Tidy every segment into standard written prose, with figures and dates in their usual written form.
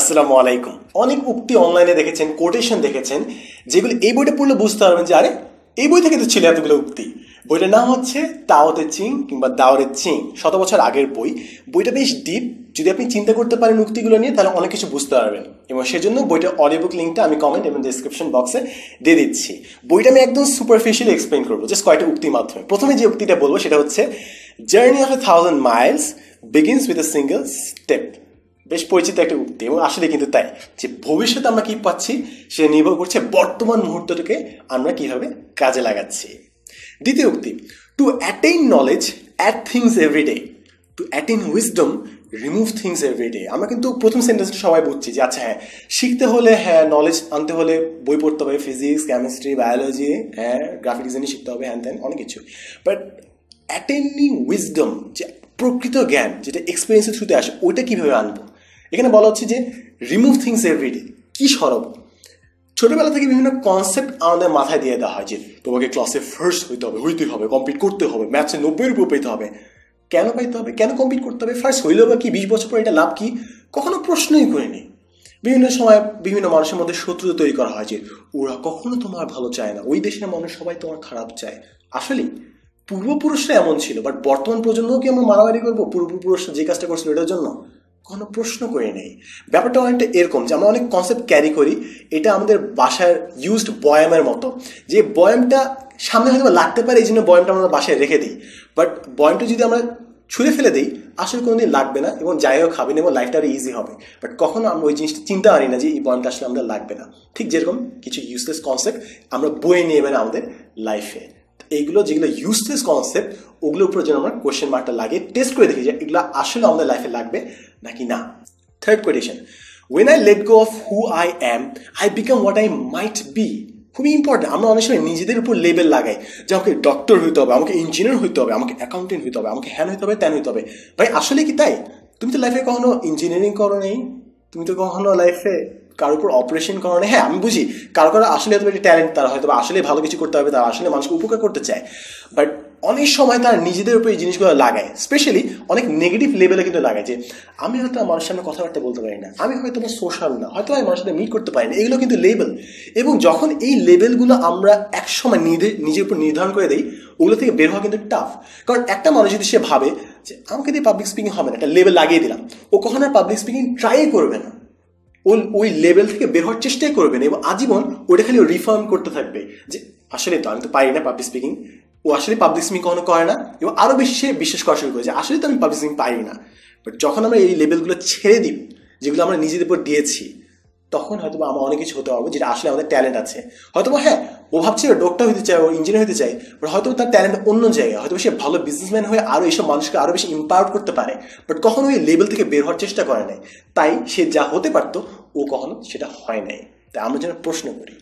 আসসালামু আলাইকুম। অনেক উক্তি অনলাইনে দেখেছেন, কোটেশন দেখেছেন, যেগুলো এই বইটা পড়লে বুঝতে পারবেন যে আরে এই বই থেকে তো ছিল এতগুলো উক্তি। বইটার নাম হচ্ছে তাওতে চিং কিংবা দাওরে চিং, 100 বছর আগের বই। বইটা বেশ ডিপ। যদি আপনি চিন্তা করতে পারেন উক্তিগুলো নিয়ে, তাহলে অনেক কিছু বুঝতে পারবেন। এবং সেজন্য বইটার অডিও বুক লিঙ্কটা আমি কমেন্ট এবং ডিসক্রিপশন বক্সে দিয়ে দিচ্ছি। বইটা আমি একদম সুপারফিশিয়ালি এক্সপ্লেন করবো, জাস্ট কয়েকটা উক্তির মাধ্যমে। প্রথমে যে উক্তিটা বলবো সেটা হচ্ছে, journey of 1000 miles begins with a single step. বেশ পরিচিত একটা উক্তি, এবং আসলে কিন্তু তাই যে ভবিষ্যতে আমরা কি পাচ্ছি সে নির্ভর করছে বর্তমান মুহূর্তটাকে আমরা কিভাবে কাজে লাগাচ্ছি। দ্বিতীয় উক্তি, to attain knowledge add things everyday, to attain wisdom remove things everyday. আমরা কিন্তু প্রথম সেন্টেন্সটা সবাই বুঝছি যে আচ্ছা হ্যাঁ, শিখতে হলে হ্যাঁ, নলেজ আনতে হলে বই পড়তে হবে, ফিজিক্স, কেমিস্ট্রি, বায়োলজি, হ্যাঁ, গ্রাফিক ডিজাইনিং শিখতে হবে, হ্যান ত্যান অনেক কিছু। বাট অ্যাটেইনিং উইজডম, যে প্রকৃত জ্ঞান যেটা এক্সপিরিয়েন্সের থ্রুতে আসে, ওইটা কীভাবে আনবো? এখানে বলা হচ্ছে যে রিমুভ থিংস এভরিডে। কি সরব? ছোটবেলা থেকে বিভিন্ন কনসেপ্ট আমাদের মাথায় দিয়ে দেওয়া হয় যে তোমাকে ক্লাসে ফার্স্ট হইতে হবে, কমপ্লিট করতে হবে, ম্যাথসে 90-এর উপর পেতে হবে। কেন পাইতে হবে? কেন কমপ্লিট করতে হবে? ফার্স্ট হইলেও বা কি, 20 বছর পর এটা লাভ কি? কখনো প্রশ্নই করিনি। বিভিন্ন সময় বিভিন্ন মানুষের মধ্যে শত্রুতা তৈরি করা হয় যে ওরা কখনো তোমার ভালো চায় না, ওই দেশের মানুষ সবাই তোমার খারাপ চায়। আসলে পূর্বপুরুষরা এমন ছিল, বাট বর্তমান প্রজন্মও কি আমরা মারামারি করবো পূর্বপুরুষরা যে কাজটা করছিল এটার জন্য? কোনো প্রশ্ন করে নেই। ব্যাপারটা অনেকটা এরকম যে আমরা অনেক কনসেপ্ট ক্যারি করি, এটা আমাদের বাসার ইউজড বয়ামের মতো, যে বয়ামটা সামনে হয়তো লাগতে পারে, এই জন্য বয়ামটা আমরা বাসায় রেখে দিই। বাট বয়ামটা যদি আমরা ছুঁড়ে ফেলে দিই, আসলে কোনোদিন লাগবে না এবং যাইও খাবে না, এবং লাইফটা আরও ইজি হবে। বাট কখনো আমরা ওই জিনিসটা চিন্তা পারি না যে এই বয়ামটা আসলে আমাদের লাগবে না। ঠিক যেরকম কিছু ইউজলেস কনসেপ্ট আমরা বয়ে নিয়ে না আমাদের লাইফে, এইগুলো যেগুলো ইউজলেস কনসেপ্ট, ওগুলোর উপর যেন আমরা কোয়েশ্চেন মার্কটা লাগিয়ে টেস্ট করে দেখি যে এগুলো আসলে আমাদের লাইফে লাগবে নাকি না। Third question, when I let go of who I am, I become what I might be. খুবই ইম্পর্টেন্ট। আমরা অনেক সময় নিজেদের উপর লেবেল লাগাই যে আমাকে ডক্টর হইতে হবে, আমাকে ইঞ্জিনিয়ার হইতে হবে, আমাকে অ্যাকাউন্টেন্ট হইতে হবে, আমাকে হ্যান হইতে হবে, ত্যান হইতে হবে। ভাই আসলে কি তাই? তুমি তো লাইফে কখনো ইঞ্জিনিয়ারিং করো নেই, তুমি তো কখনো লাইফে কারোর উপর অপারেশন করো না। হ্যাঁ, আমি বুঝি কারো আসলে হয়তো একটা ট্যালেন্ট, তারা হয়তো আসলে ভালো কিছু করতে হবে, তারা আসলে মানুষকে উপকার করতে চায়। বাট অনেক সময় তারা নিজেদের উপর এই জিনিসগুলো লাগায়, স্পেশালি অনেক নেগেটিভ লেভেলে কিন্তু লাগায় যে আমি হয়তো মানুষের সামনে কথাবার্তা বলতে পারি না, আমি হয়তো সোশ্যাল না, হয়তো আমি মানুষের সাথে মিট করতে পারি না। এগুলো কিন্তু লেবেল। এবং যখন এই লেবেলগুলো আমরা একসময় নিজের উপর নির্ধারণ করে দিই, ওগুলো থেকে বের হওয়া কিন্তু টাফ। কারণ একটা মানুষ যদি সে ভাবে যে আমাকে দিয়ে পাবলিক স্পিকিং হবে না, একটা লেবেল লাগিয়ে দিলাম, ও কখনো আর পাবলিক স্পিকিং ট্রাই করবে না, ওই লেভেল থেকে বের হওয়ার চেষ্টাই করবে না, এবং আজীবন ওটা খালি রিফার্ম করতে থাকবে যে আসলে তো আমি তো পারি না পাবলিক স্পিকিং। ও আসলে পাবলিক স্পিকিং কখনো করে না, এবং আরও বেশি সে বিশ্বাস করা শুরু করে যে আসলে তো আমি পাবলিক স্পিকিং পারি না। বাট যখন আমরা এই লেভেলগুলো ছেড়ে দিই, যেগুলো আমরা নিজেদের উপর দিয়েছি, তখন হয়তো আমরা অনেক কিছু হতে পারবো যেটা আসলে আমাদের ট্যালেন্ট আছে। হয়তো হ্যাঁ, ও ভাবছে ডক্টর হতে চায়, ও ইঞ্জিনিয়ার হতে চায়, বাট হয়তো তার ট্যালেন্ট অন্য জায়গায়, হয়তো সে ভালো বিজনেসম্যান হয়ে আরও এইসব মানুষকে আরও বেশি ইম্পাওয়ার করতে পারে। বাট কখনো ওই লেভেল থেকে বের হওয়ার চেষ্টা করে নাই, তাই সে যা হতে পারতো ও কখনো সেটা হয় নাই। তাই আমরা যেন প্রশ্ন করি,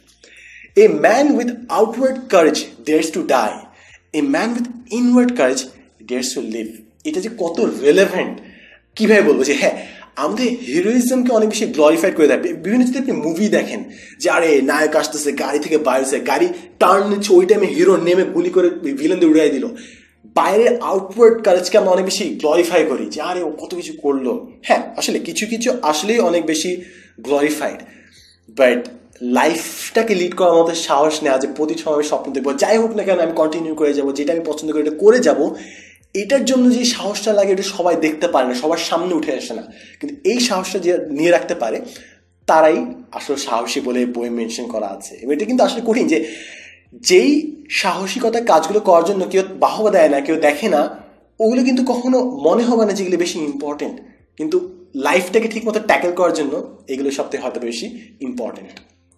a man with outward courage dares to die, a man with inward courage dares to live. এটা যে কত রেলেভেন্ট, কীভাবে বলবো যে হ্যাঁ, আমাদের হিরোইজমকে অনেক বেশি গ্লোরিফাইড করে দেয়। বিভিন্ন যদি আপনি মুভি দেখেন যে আরে নায়ক আসতেছে, গাড়ি থেকে বাইরেছে, গাড়ি টার্ন নিচ্ছে, ওই টাইমে হিরো নেমে গুলি করে ভিলেনদের উড়াই দিল। বাইরের আউটওয়ার্ড কারেজকে আমরা অনেক বেশি গ্লোরিফাই করি যে আরে ও কত কিছু করলো। হ্যাঁ, আসলে কিছু কিছু আসলেই অনেক বেশি গ্লোরিফাইড। বাট লাইফটাকে লিড করার মতো সাহস নেওয়া, যে প্রতি সময় আমি স্বপ্ন দেখবো, যাই হোক না কেন আমি কন্টিনিউ করে যাবো, যেটা আমি পছন্দ করি এটা করে যাব, এটার জন্য যে সাহসটা লাগে এটা সবাই দেখতে পারে না, সবার সামনে উঠে আসে না। কিন্তু এই সাহসটা যে নিয়ে রাখতে পারে তারাই আসলে সাহসী বলে বই মেনশন করা আছে। এবং এটা কিন্তু আসলে কঠিন, যে যেই সাহসিকতার কাজগুলো করার জন্য কেউ বাহবা দেয় না, কেউ দেখে না, ওগুলো কিন্তু কখনো মনে হবে না যেগুলো বেশি ইম্পর্টেন্ট। কিন্তু লাইফটাকে ঠিক মতো ট্যাকেল করার জন্য এগুলো সবথেকে হয়তো বেশি important.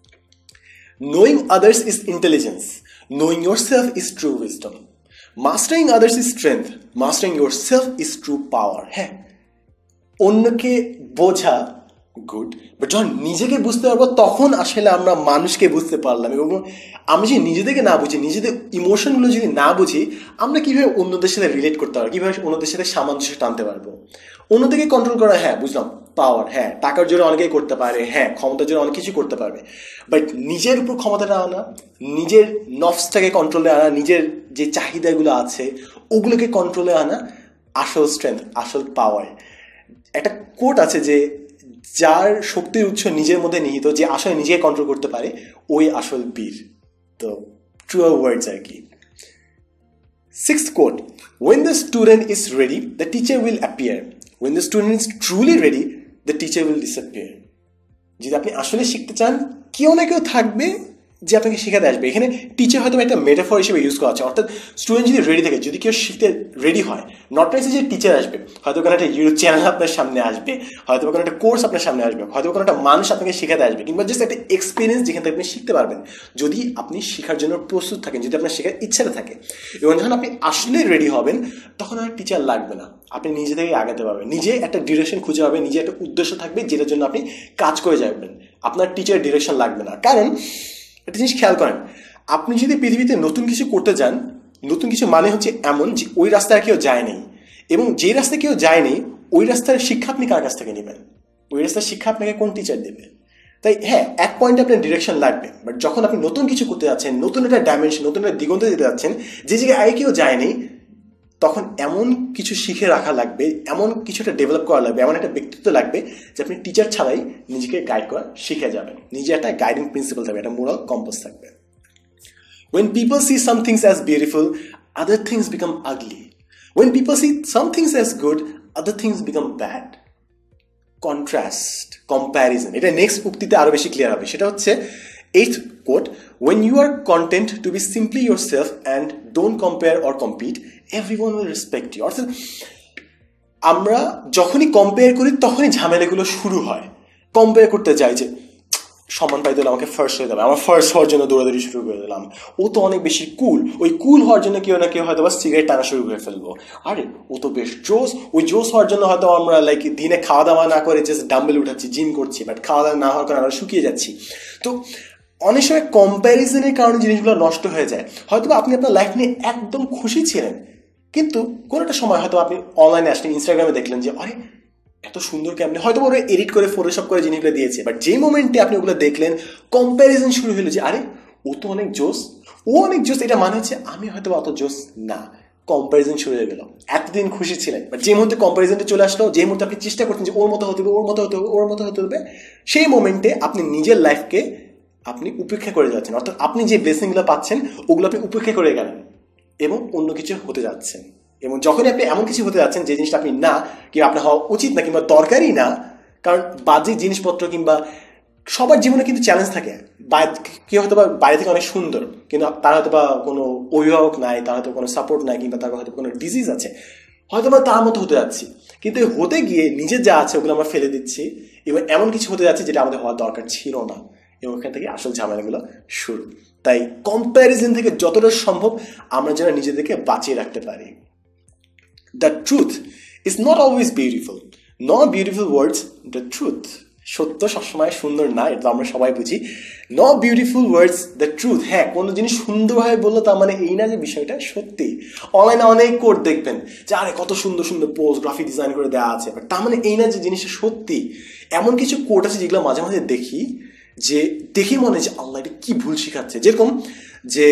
Knowing others is intelligence, knowing yourself is true wisdom, mastering others is strength, mastering yourself is true power. হ্যাঁ, অন্যকে বোঝা গুড, বাট যখন নিজেকে বুঝতে পারবো তখন আসলে আমরা মানুষকে বুঝতে পারলাম। এবং আমি যদি নিজেদেরকে না বুঝি, নিজেদের ইমোশনগুলো যদি না বুঝি, আমরা কীভাবে অন্যদের সাথে রিলেট করতে পারবো, কীভাবে অন্যদের সাথে সামঞ্জস্য টানতে পারবো। অন্যদেরকে কন্ট্রোল করা, হ্যাঁ বুঝলাম, পাওয়ার, হ্যাঁ টাকার জন্য অনেকেই করতে পারে, হ্যাঁ ক্ষমতার জন্য অনেক কিছু করতে পারবে। বাট নিজের উপর ক্ষমতাটা আনা, নিজের নফসটাকে কন্ট্রোলে আনা, নিজের যে চাহিদাগুলো আছে ওগুলোকে কন্ট্রোলে আনা আসল স্ট্রেংথ, আসল পাওয়ার। একটা কোট আছে যে যার শক্তির উৎস নিজের মধ্যে নিহিত, যে আসলে নিজেকে কন্ট্রোল করতে পারে, ওই আসল বীর। তো ট্রু ওয়ার্ডস আর কি। Sixth quote, when the student is ready, the teacher will appear. When the student is truly ready, the teacher will disappear. যদি আপনি আসলে শিখতে চান, কেউ না কেউ থাকবে যে আপনাকে শেখাতে আসবে। এখানে টিচার হয়তো একটা মেটাফর হিসেবে ইউজ করা আছে, অর্থাৎ স্টুডেন্ট যদি রেডি থাকে, যদি কেউ শিখতে রেডি হয়, নট নেসেসারি যে টিচার আসবে, হয়তো কোনো একটা ইউটিউব চ্যানেল আপনার সামনে আসবে, হয়তো কোনো একটা কোর্স আপনার সামনে আসবে, হয়তো কোনো একটা মানুষ আপনাকে শেখাতে আসবে, কিংবা জাস্ট একটা এক্সপিরিয়েন্স যেখান থেকে আপনি শিখতে পারবেন, যদি আপনি শেখার জন্য প্রস্তুত থাকেন, যদি আপনার শেখার ইচ্ছাটা থাকে। এবং যখন আপনি আসলে রেডি হবেন, তখন আর টিচার লাগবে না, আপনি নিজে থেকে আগাতে পারবেন, নিজে একটা ডিরেকশন খুঁজে পাবেন, নিজে একটা উদ্দেশ্য থাকবে যেটার জন্য আপনি কাজ করে যাবেন। আপনার টিচার ডিরেকশন লাগবে না। কারণ একটা জিনিস খেয়াল করেন, আপনি যদি পৃথিবীতে নতুন কিছু করতে যান, নতুন কিছু মানে হচ্ছে এমন যে ওই রাস্তায় কেউ যায়নি, এবং যে রাস্তায় কেউ যায়নি ওই রাস্তার শিক্ষা আপনি কার কাছ থেকে নেবেন, ওই রাস্তার শিক্ষা আপনাকে কোন টিচার দেবে। তাই হ্যাঁ, এক পয়েন্টে আপনার ডিরেকশন লাগবে, বাট যখন আপনি নতুন কিছু করতে যাচ্ছেন, নতুন একটা ডাইমেনশন, নতুন একটা দিগন্তে যেতে যাচ্ছেন, যে জায়গায় আগে কেউ যায়নি, তখন এমন কিছু শিখে রাখা লাগবে, এমন কিছুটা ডেভেলপ করা লাগবে, এমন একটা ব্যক্তিত্ব লাগবে যে আপনি টিচার ছাড়াই নিজেকে গাইড করা শিখে যাবেন। নিজে একটা গাইডিং প্রিন্সিপাল থাকবে, একটা মোরাল কম্পাস থাকবে। When people see some things as beautiful, other things become ugly. When people see some things as good, other things become bad. Contrast, comparison. এটা নেক্সট উক্তিতে আরো বেশি ক্লিয়ার হবে। সেটা হচ্ছে 8th quote, when you are content to be simply yourself and don't compare or compete, everyone will respect you. অর্থাৎ আমরা যখনই কম্পেয়ার করি তখনই ঝামেলাগুলো শুরু হয়। কম্পেয়ার করতে যাই যে সম্মান পাইতে হলে আমাকে ফার্স্ট হয়ে যাবে, আমার ফার্স্ট হওয়ার জন্য দৌড়াদৌড়ি শুরু করে দিলাম, ও তো অনেক বেশি কুল, ওই কুল হওয়ার জন্য কেউ না কেউ হয়তো বা সিগারেট টানা শুরু করে ফেলবো, আরে ও তো বেশ জোস, ওই জোস হওয়ার জন্য হয়তো আমরা লাইক দিনে খাওয়া দাওয়া না করে জাস্ট ডাম্বেল উঠাচ্ছি, জিম করছি, বাট খাওয়া দাওয়া না হওয়ার কারণে আমরা শুকিয়ে যাচ্ছি। তো অনেক সময় কম্প্যারিজনের কারণে জিনিসগুলো নষ্ট হয়ে যায়। হয়তো আপনি আপনার লাইফ নিয়ে একদম খুশি ছিলেন, কিন্তু কোনো একটা সময় হয়তো আপনি অনলাইনে আসলেন, ইনস্টাগ্রামে দেখলেন যে আরে এত সুন্দর কেমনি, হয়তো ওরা এডিট করে ফটোশপ করে জিনিসগুলো দিয়েছে, বাট যেই মোমেন্টে আপনি ওগুলো দেখলেন, কম্প্যারিজন শুরু হলো যে আরে ও তো অনেক জোস, ও অনেক জোস, এটা মানে হচ্ছে আমি হয়তো অত জোস না। কম্প্যারিজন শুরু হয়ে গেল। এতদিন খুশি ছিলেন, বাট যে মুহূর্তে কম্প্যারিজনটা চলে আসলো, যে মুহূর্তে আপনি চেষ্টা করছেন যে ওর মতো হতে হবে, ওর মতো হতে হবে, ওর মতো হতে হবে, সেই মোমেন্টে আপনি নিজের লাইফকে আপনি উপেক্ষা করে যাচ্ছেন। অর্থাৎ আপনি যে ব্লেসিংগুলো পাচ্ছেন ওগুলো আপনি উপেক্ষা করে গেলেন এবং অন্য কিছু হতে যাচ্ছেন। এবং যখনই আপনি এমন কিছু হতে যাচ্ছেন যে জিনিসটা আপনি না, কিংবা আপনার হওয়া উচিত না, কিংবা দরকারই না, কারণ বাহ্যিক জিনিসপত্র কিংবা সবার জীবনে কিন্তু চ্যালেঞ্জ থাকে। কেউ হয়তো বা বাইরে থেকে অনেক সুন্দর, কিন্তু তার হয়তো বা কোনো অভিভাবক নাই, তার হয়তো কোনো সাপোর্ট নাই, কিংবা তার হয়তো কোনো ডিজিজ আছে, হয়তো বা তার মতো হতে যাচ্ছি, কিন্তু হতে গিয়ে নিজের যা আছে ওগুলো আমরা ফেলে দিচ্ছি এবং এমন কিছু হতে যাচ্ছে যেটা আমাদের হওয়ার দরকার ছিল না, এবং ওখান থেকে আসল ঝামেলাগুলো শুরু। তাই কম্প্যারিজন থেকে যতটা সম্ভব আমরা যেন নিজেদেরকে বাঁচিয়ে রাখতে পারি। The truth is not always beautiful. Not beautiful words, the truth. সত্য সবসময় সুন্দর না, এটা আমরা সবাই বুঝি। Not beautiful words, the truth. হ্যাঁ, কোনো জিনিস সুন্দরভাবে বললো তার মানে এই না যে বিষয়টা সত্যি। অনলাইনে অনেক কোড দেখবেন যে আরে কত সুন্দর সুন্দর পোস্ট গ্রাফিক ডিজাইন করে দেওয়া আছে, বাট তার মানে এই না যে জিনিসটা সত্যি। এমন কিছু কোড আছে যেগুলো মাঝে মাঝে দেখি, যে দেখে মনে হয় যে আল্লাহ এটা কি ভুল শিখাচ্ছে। যেরকম যে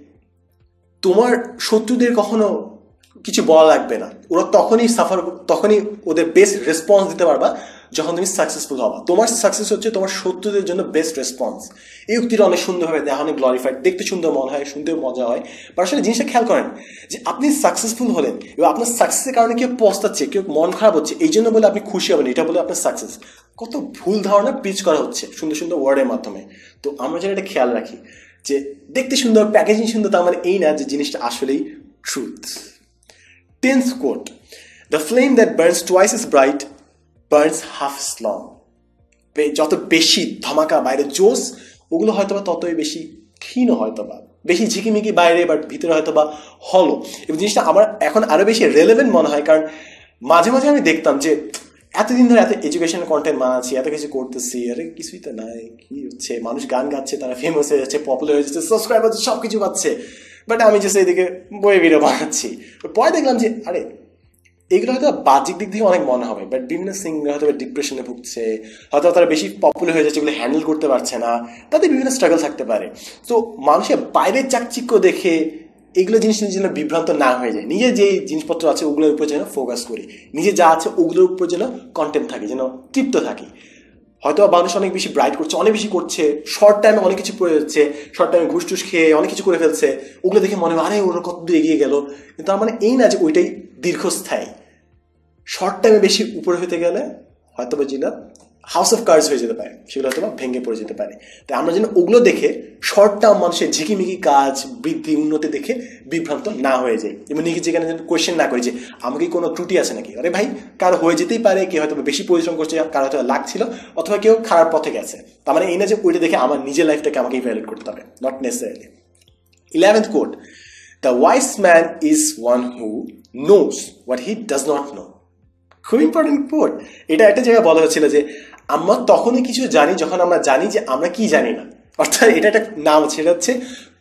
তোমার শত্রুদের কখনো কিছু বলা লাগবে না, ওরা তখনই ওদের বেস্ট রেসপন্স দিতে পারবা যখন তুমি সাকসেসফুল হবা। তোমার সাকসেস হচ্ছে তোমার শত্রুদের জন্য বেস্ট রেসপন্স। এই উক্তিটা অনেক সুন্দরভাবে দেওয়া, অনেক গ্লোরিফাইড, দেখতে সুন্দর মনে হয়, শুনতেও মজা হয়। বা আসলে জিনিসটা খেয়াল করেন যে আপনি সাকসেসফুল হলেন এবং আপনার সাকসেসের কারণে কেউ পস্তাচ্ছে, কেউ মন খারাপ হচ্ছে, এই জন্য বলে আপনি খুশি হবেন, এটা বলে আপনার সাকসেস। কত ভুল ধারণা পিচ করা হচ্ছে সুন্দর সুন্দর ওয়ার্ডের মাধ্যমে। তো আমরা যেন এটা খেয়াল রাখি যে দেখতে সুন্দর, প্যাকেজিং সুন্দর, তার মানে এই না যে জিনিসটা আসলেই truth. 10th quote, the flame that burns twice as bright burns half as long. যত বেশি ধামাকা বাইরে জোস, ওগুলো হয়তো বা ততই বেশি ক্ষীণ, হয়তো বা বেশি ঝিকিমিকি বাইরে, বাট ভিতরে হয়তো বা হলো। এবং জিনিসটা আমার এখন আরো বেশি রেলেভেন্ট মনে হয়, কারণ মাঝে মাঝে আমি দেখতাম যে এতদিন ধরে এত এডুকেশনাল কন্টেন্ট বানাচ্ছি, এত কিছু করতেছি, আরে কিছুই তো নাই, কি হচ্ছে, মানুষ গান গাচ্ছে, তারা ফেমাস হয়ে যাচ্ছে, পপুলার হয়ে যাচ্ছে, সাবস্ক্রাইবার সব কিছু পাচ্ছে, বাট আমি জাস্ট এইদিকে বই ভিডিও বানাচ্ছি। পরে দেখলাম যে আরে এগুলো হয়তো বাহ্যিক দিক থেকে অনেক মনে হবে, বাট বিভিন্ন সিঙ্গার হয়তো ডিপ্রেশনে ভুগছে, হয়তো তারা বেশি পপুলার হয়ে যাচ্ছে, এগুলো হ্যান্ডেল করতে পারছে না, তাদের বিভিন্ন স্ট্রাগল থাকতে পারে। তো মানুষের বাইরের চাকচিক্য দেখে এগুলো জিনিস যেন বিভ্রান্ত না হয়ে যায়, নিজের যে জিনিসপত্র আছে ওগুলোর উপর যেন ফোকাস করি, নিজে যা আছে ওগুলোর উপর যেন কন্টেন্ট থাকে, যেন তৃপ্ত থাকি। হয়তো মানুষ অনেক বেশি ব্রাইট করছে, অনেক বেশি করছে, শর্ট টাইমে অনেক কিছু করে যাচ্ছে, শর্ট টাইমে ঘুষ টুস খেয়ে অনেক কিছু করে ফেলছে, ওগুলো দেখে মনে হয় আরে ওরা কত দূর এগিয়ে গেল। কিন্তু তার মানে এই না যে ওইটাই দীর্ঘস্থায়ী। শর্ট টাইমে বেশি উপরে হতে গেলে হয়তো বা যেটা হাউস অফ কার্ডস হয়ে যেতে পারে, সেগুলো হয়তো বা ভেঙে পড়ে যেতে পারে। তাই আমরা যেন ওগুলো দেখে শর্ট টার্ম মানুষের ঝিকিমিকি কাজ, বৃদ্ধি, উন্নতি দেখে বিভ্রান্ত না হয়ে যায়, এবং নিজে যেখানে যেন কোয়েশ্চেন না করি যে আমাকে কোনো ত্রুটি আছে নাকি। আরে ভাই, কারো হয়ে যেতেই পারে, কেউ হয়তো বেশি পরিশ্রম করছে, কারো হয়তো লাগছিল, অথবা কেউ খারাপ পথে গেছে। তার মানে এই না যে ওইটা দেখে আমার নিজের লাইফটাকে আমাকে ইভ্যালুয়েট করতে হবে, not necessarily. 11th quote, the wise man is one who knows what he does not know. খুব ইম্পর্টেন্ট কোট। এটা একটা জায়গায় বলা হচ্ছিল যে আমরা তখনই কিছু জানি যখন আমরা জানি যে আমরা কি জানি না। অর্থাৎ এটা একটা নাম হচ্ছে, এটা হচ্ছে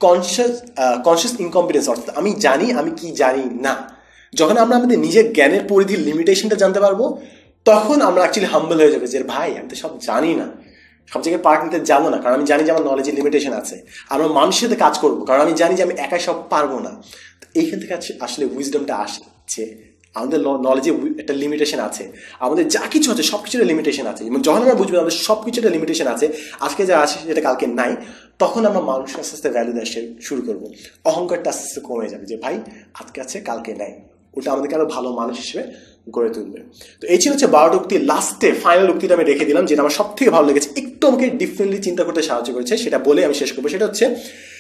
কনসিয়াস ইনকম্পিটেন্স। অর্থাৎ আমি জানি আমি কি জানি না। যখন আমরা আমাদের নিজের জ্ঞানের পরিধির লিমিটেশনটা জানতে পারবো, তখন আমরা অ্যাকচুয়ালি হাম্বল হয়ে যাবে যে ভাই আমি তো সব জানি না, সব জায়গায় পার্ট নিতে যাবো না, কারণ আমি জানি যে আমার নলেজের লিমিটেশন আছে। আমরা মানুষের সাথে কাজ করবো, কারণ আমি জানি যে আমি একাই সব পারবো না। তো এইখান থেকে আসলে উইজডমটা আসছে। আমাদের নলেজে একটা লিমিটেশন আছে, আমাদের যা কিছু আছে সব কিছুর লিমিটেশন আছে। এবং যখন আমরা বুঝবো আমাদের সব কিছুর লিমিটেশন আছে, আজকে যা আছে সেটা কালকে নাই, তখন আমরা মানুষের আস্তে আস্তে ভ্যালু দেওয়া শুরু করবো। অহংকারটা আস্তে আস্তে কমে যাবে যে ভাই আজকে আছে কালকে নাই। ওটা আমাদেরকে আরো ভালো মানুষ হিসেবে গড়ে তুলবে। তো এই ছিল হচ্ছে 12টা উক্তি। লাস্টে ফাইনাল উক্তিটা আমি রেখে দিলাম, যেটা আমার সব থেকে ভালো লেগেছে, একটু আমাকে ডিফারেন্টলি চিন্তা করতে সাহায্য করেছে, সেটা বলে আমি শেষ করবো। সেটা হচ্ছে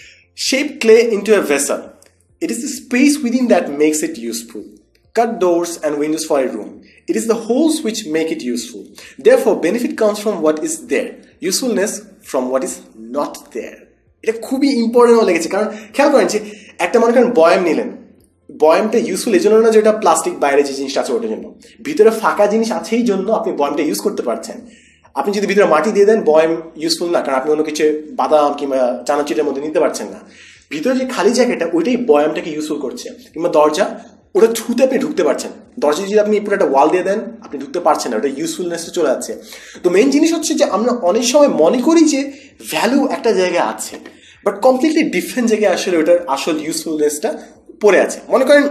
shape clay into a vessel, it is the space within that makes it useful. Cut doors and windows for a room. It is the holes which make it useful. Therefore, benefit comes from what is there, usefulness from what is not there. এটা খুবই important লেগেছে, কারণ খেয়াল করেন যে একটা মনে করেন বয়াম নিলেন, বয়ামটা ইউজফুল এই জন্য না যে এটা প্লাস্টিক, বাইরে যে জিনিসটা আছে ওটার জন্য, ভিতরে ফাঁকা জিনিস আছে এই জন্য আপনি বয়ামটা ইউজ করতে পারছেন। আপনি যদি ভিতরে মাটি দিয়ে দেন, বয়াম ইউজফুল না, কারণ আপনি অন্য কিছু বাদাম কিংবা চানাচুরের মধ্যে নিতে পারছেন না। ভিতরে যে খালি জায়গাটা ওইটাই বয়ামটাকে ইউজফুল করছে। কিংবা দরজা, ওটা থ্রুতে আপনি ঢুকতে পারছেন। দরজা যদি আপনি পুরো একটা ওয়াল দিয়ে দেন, আপনি ঢুকতে পারছেন না, ওটা ইউজফুলনেসটা চলে যাচ্ছে। তো মেইন জিনিস হচ্ছে যে আমরা অনেক সময় মনে করি যে ভ্যালু একটা জায়গায় আছে, বাট কমপ্লিটলি ডিফারেন্ট জায়গায় আসলে ওটার আসল ইউজফুলনেসটা পড়ে আছে। মনে করেন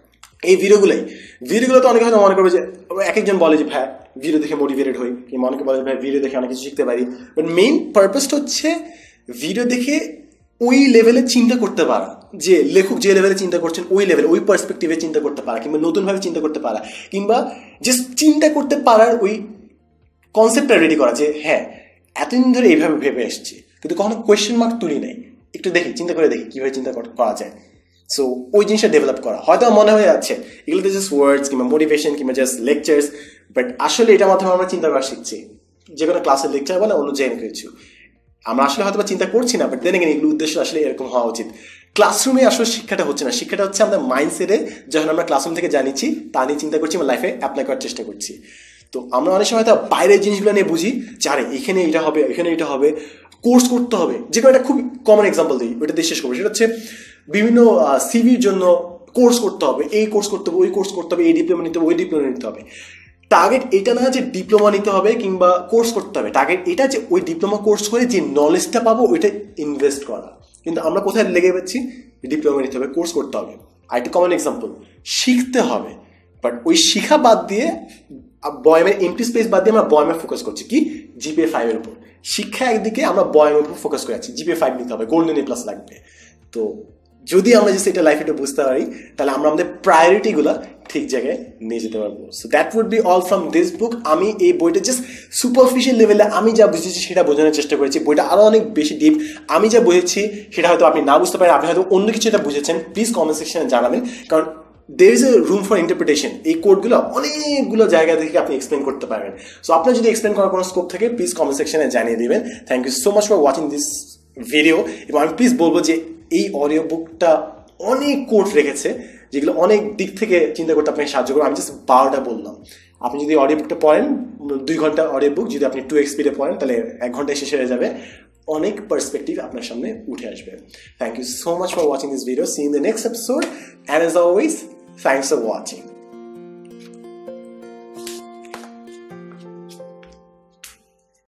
এই ভিডিওগুলো তো অনেকে হয়তো মনে করবে যে, এক একজন বলে যে ভাই ভিডিও দেখে মোটিভেটেড হই, কিংবা অনেকে বলে যে ভাই ভিডিও দেখে অনেক কিছু শিখতে পারি। বাট মেইন পারপাসটা হচ্ছে ভিডিও দেখে ওই লেভেলে চিন্তা করতে পারা, যে লেখক যে লেভেলে চিন্তা করছেন ওই লেভেলে, ওই পার্সপেক্টিভে চিন্তা করতে পারা, কিংবা নতুনভাবে চিন্তা করতে পারা, কিংবা জাস্ট চিন্তা করতে পারার ওই কনসেপ্টটা রেডি করা যে হ্যাঁ এতদিন ধরে এইভাবে ভেবে এসছি, কিন্তু কখনো কোয়েশ্চেন মার্ক তুলি নাই, একটু দেখি, চিন্তা করে দেখি কীভাবে চিন্তা করা যায়। সো ওই জিনিসটা ডেভেলপ করা। হয়তো মনে হয়ে যাচ্ছে এগুলোতে জাস্ট ওয়ার্ডস কিংবা মোটিভেশন কিংবা জাস্ট লেকচার্স, বাট আসলে এটার মাধ্যমে আমরা চিন্তা করা শিখছি। যে কোনো ক্লাসের লেকচার বলে অন্য জেনে কিছু আমরা আসলে হয়তো চিন্তা করছি না, বাট দেন এগেইন এগুলো উদ্দেশ্য আসলে এরকম হওয়া উচিত। ক্লাসরুমে আসলে শিক্ষাটা হচ্ছে না, শিক্ষাটা হচ্ছে আমাদের মাইন্ডসেটে, যখন আমরা ক্লাসরুম থেকে জানিছি তা নিয়ে চিন্তা করছি, আমার লাইফে অ্যাপ্লাই করার চেষ্টা করছি। তো আমরা অনেক সময় হয়তো বাইরের জিনিসগুলো নিয়ে বুঝি যে আরে এখানে এটা হবে, এখানে এটা হবে, কোর্স করতে হবে। যে কোনো একটা খুব কমন এক্সাম্পল দিই, ওইটা দিয়ে শেষ করবো। সেটা হচ্ছে বিভিন্ন সিভির জন্য কোর্স করতে হবে, এই কোর্স করতে হবে, ওই কোর্স করতে হবে, এই ডিপ্লোমা নিতে হবে, ওই ডিপ্লোমা নিতে হবে। টার্গেট এটা না যে ডিপ্লোমা নিতে হবে কিংবা কোর্স করতে হবে, টার্গেট এটা যে ওই ডিপ্লোমা কোর্স করে যে নলেজটা পাবো ওইটা ইনভেস্ট করা। কিন্তু আমরা কোথায় লেগে পাচ্ছি, ডিপ্লোমা নিতে হবে, কোর্স করতে হবে। আর একটা কমন এক্সাম্পল, শিখতে হবে, বাট ওই শিখা বাদ দিয়ে বয়ামের এমটি স্পেস বাদ দিয়ে আমরা বয়ামে ফোকাস করছি কি জিপিএ 5 এর উপর। শিক্ষা একদিকে, আমরা বয়ামের উপর ফোকাস করে আছি, জিপিএ 5 নিতে হবে, গোল্ডেন A+ লাগবে। তো যদি আমরা যে এটা লাইফে বুঝতে পারি, তাহলে আমরা আমাদের প্রায়োরিটিগুলো ঠিক জায়গায় নিয়ে যেতে পারবো। So that would be all from this book. আমি এই বইটা জাস্ট সুপারফিশিয়াল লেভেলে আমি যা বুঝেছি সেটা বোঝানোর চেষ্টা করেছি। বইটা আরও অনেক বেশি ডিপ। আমি যা বুঝেছি সেটা হয়তো আপনি না বুঝতে পারেন, আপনি হয়তো অন্য কিছু এটা বুঝেছেন, প্লিজ কমেন্ট সেকশনে জানাবেন, কারণ there is a room for interpretation. এই কোডগুলো অনেকগুলো জায়গা থেকে আপনি এক্সপ্লেন করতে পারবেন। সো আপনার যদি এক্সপ্লেন করার কোনো স্কোপ থাকে, প্লিজ কমেন্ট সেকশনে জানিয়ে দিবেন। Thank you so much for watching this video. এবং আমি প্লিজ বলবো যে এই অডিও বুকটা অনেক কোড রেখেছে, যেগুলো অনেক দিক থেকে চিন্তা করতে আপনাকে সাহায্য করবে। আমি জাস্ট 12টা বললাম। আপনি যদি অডিও বুকটা পড়েন, 2 ঘন্টা অডিও বুক, যদি আপনি 2x স্পিডে পড়েন, তাহলে 1 ঘন্টায় শেষ হয়ে যাবে। অনেক পার্সপেক্টিভ আপনার সামনে উঠে আসবে। Thank you so much for watching this video. See in the next episode, and as always, thanks for watching.